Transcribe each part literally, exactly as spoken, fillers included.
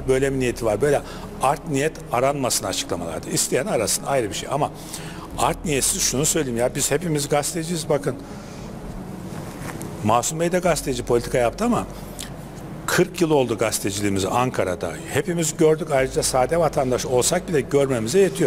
böyle bir niyeti var. Böyle art niyet aranmasın açıklamalarda. İsteyen arasın, ayrı bir şey. Ama art niyetsiz şunu söyleyeyim ya, biz hepimiz gazeteciyiz bakın. Masum Bey de gazeteci, politika yaptı ama kırk yıl oldu gazeteciliğimizi Ankara'da. Hepimiz gördük, ayrıca sade vatandaş olsak bile görmemize yetiyor.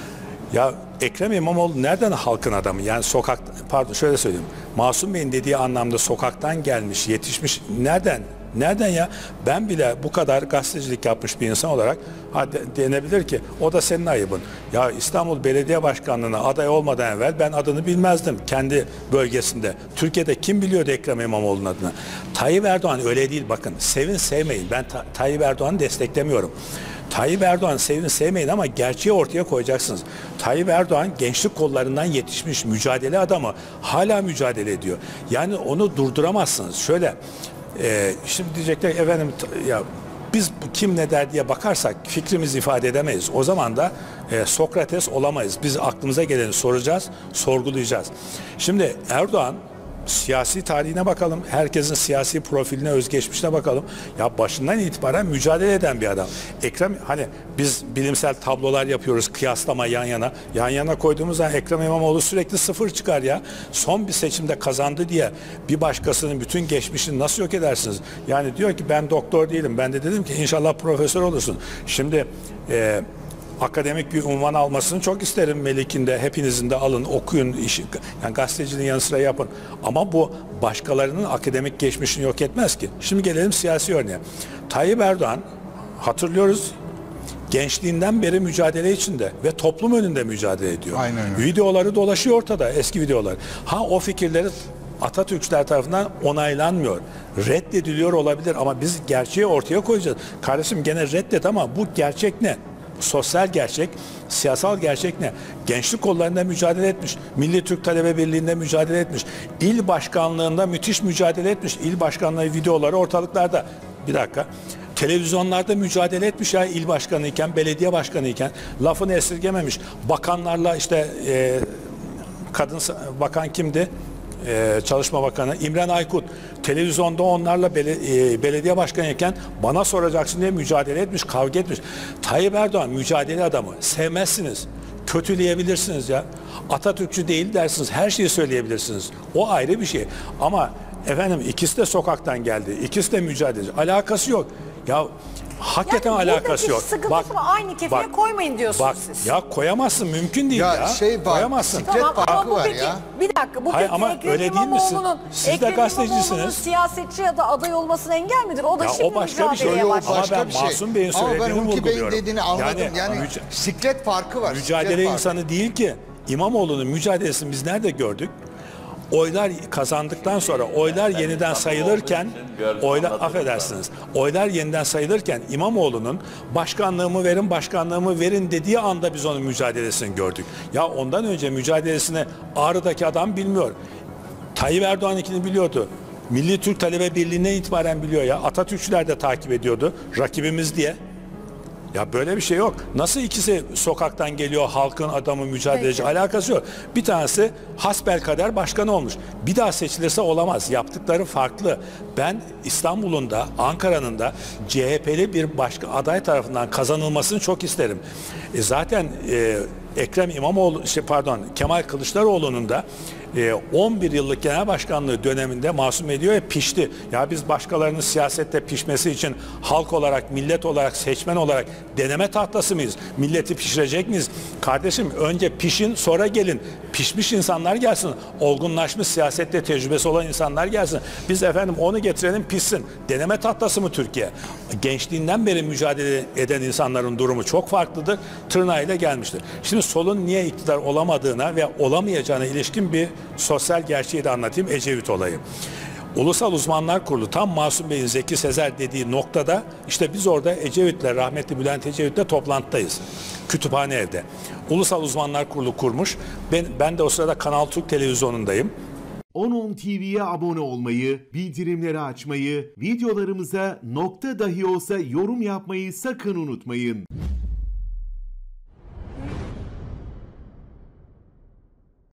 Ya Ekrem İmamoğlu nereden halkın adamı? Yani sokak, pardon şöyle söyleyeyim. Masum Bey'in dediği anlamda sokaktan gelmiş, yetişmiş. Nereden? Nereden ya? Ben bile bu kadar gazetecilik yapmış bir insan olarak ha, de, denebilir ki o da senin ayıbın. Ya İstanbul Belediye Başkanlığı'na aday olmadan evvel ben adını bilmezdim kendi bölgesinde. Türkiye'de kim biliyordu Ekrem İmamoğlu'nun adını? Tayyip Erdoğan öyle değil bakın. Sevin sevmeyin. Ben Ta Tayyip Erdoğan'ı desteklemiyorum. Tayyip Erdoğan sevin sevmeyin ama gerçeği ortaya koyacaksınız. Tayyip Erdoğan gençlik kollarından yetişmiş mücadele adamı, hala mücadele ediyor. Yani onu durduramazsınız. Şöyle e, şimdi diyecekler efendim ya biz kim ne der diye bakarsak fikrimizi ifade edemeyiz. O zaman da e, Sokrates olamayız. Biz aklımıza geleni soracağız, sorgulayacağız. Şimdi Erdoğan siyasi tarihine bakalım. Herkesin siyasi profiline, özgeçmişine bakalım. Ya başından itibaren mücadele eden bir adam. Ekrem, hani biz bilimsel tablolar yapıyoruz, kıyaslama yan yana. Yan yana koyduğumuz zaman Ekrem İmamoğlu sürekli sıfır çıkar ya. Son bir seçimde kazandı diye bir başkasının bütün geçmişini nasıl yok edersiniz? Yani diyor ki ben doktor değilim. Ben de dedim ki inşallah profesör olursun. Şimdi e, akademik bir unvan almasını çok isterim Melik'in de, hepinizin de alın, okuyun, işi, yani gazeteciliğin yanı sıra yapın. Ama bu başkalarının akademik geçmişini yok etmez ki. Şimdi gelelim siyasi örneğe. Tayyip Erdoğan, hatırlıyoruz, gençliğinden beri mücadele içinde ve toplum önünde mücadele ediyor. Aynen öyle. Videoları dolaşıyor ortada, eski videolar. Ha o fikirleri Atatürkçüler tarafından onaylanmıyor. Reddediliyor olabilir ama biz gerçeği ortaya koyacağız. Kardeşim gene reddet ama bu gerçek ne? Sosyal gerçek, siyasal gerçek ne? Gençlik kollarında mücadele etmiş, Milli Türk Talebe Birliği'nde mücadele etmiş, il başkanlığında müthiş mücadele etmiş, il başkanlığı videoları ortalıklarda. Bir dakika, televizyonlarda mücadele etmiş ya il başkanı iken, belediye başkanı iken, lafını esirgememiş. Bakanlarla işte e, kadın bakan kimdi? Ee, Çalışma Bakanı İmren Aykut televizyonda onlarla bele, e, belediye başkanı iken bana soracaksın diye mücadele etmiş, kavga etmiş. Tayyip Erdoğan mücadele adamı. Sevmezsiniz, kötüleyebilirsiniz ya. Atatürkçü değil dersiniz, her şeyi söyleyebilirsiniz. O ayrı bir şey. Ama efendim ikisi de sokaktan geldi. İkisi de mücadele. Alakası yok. Ya hakikaten yani alakası yok. Bak, aynı kefeye bak, koymayın diyorsunuz bak, siz. Ya koyamazsın, mümkün değil ya. Ya şey var, koyamazsın. siklet Tamam, farkı ama bu var peki, ya. bir dakika, bu Hayır, peki ama Ekrem öyle değil misin? İmamoğlu'nun Siz de Ekrem gazetecisiniz. İmamoğlu'nun siyasetçi ya da aday olmasına engel midir? O da Ya şimdi o başka bir şey. mücadeleye Yo, yo, başladı. başka Ama ben bir şey. Masum Bey'in Ama ben söylediğini Hulki Bey'in vurguluyorum. dediğini anladım. Yani, yani müca- siklet farkı var. mücadele siklet insanı farkı. değil ki. İmamoğlu'nun mücadelesini biz nerede gördük? Oylar kazandıktan sonra oylar yeniden sayılırken oylar affedersiniz. Oylar yeniden sayılırken İmamoğlu'nun başkanlığımı verin, başkanlığımı verin dediği anda biz onun mücadelesini gördük. Ya ondan önce mücadelesini Ağrı'daki adam bilmiyor. Tayyip Erdoğan'ınkini biliyordu. Milli Türk Talebe Birliği'ne itibaren biliyor ya. Atatürkçüler de takip ediyordu. Rakibimiz diye. Ya böyle bir şey yok. Nasıl ikisi sokaktan geliyor, halkın adamı, mücadeleci, Peki. alakası yok. Bir tanesi hasbelkader başkan olmuş. Bir daha seçilirse olamaz. Yaptıkları farklı. Ben İstanbul'un da, Ankara'nın da C H P'li bir başka aday tarafından kazanılmasını çok isterim. E zaten e, Ekrem İmamoğlu, şey pardon, Kemal Kılıçdaroğlu'nun da on bir yıllık genel başkanlığı döneminde Masum Bey diyor ya pişti. Ya biz başkalarının siyasette pişmesi için halk olarak, millet olarak, seçmen olarak deneme tahtası mıyız? Milleti pişirecek miyiz? Kardeşim önce pişin, sonra gelin. Pişmiş insanlar gelsin. Olgunlaşmış, siyasette tecrübesi olan insanlar gelsin. Biz efendim onu getirelim pişsin. Deneme tahtası mı Türkiye? Gençliğinden beri mücadele eden insanların durumu çok farklıdır. Tırnağıyla gelmiştir. Şimdi solun niye iktidar olamadığına ve olamayacağına ilişkin bir sosyal gerçeği de anlatayım. Ecevit olayı. Ulusal Uzmanlar Kurulu tam Masum Bey'in Zeki Sezer dediği noktada işte biz orada Ecevit'le, rahmetli Bülent Ecevit'le toplantıdayız. Kütüphane evde. Ulusal Uzmanlar Kurulu kurmuş. Ben, ben de o sırada Kanal Türk televizyonundayım. on on T V'ye abone olmayı, bildirimleri açmayı, videolarımıza nokta dahi olsa yorum yapmayı sakın unutmayın.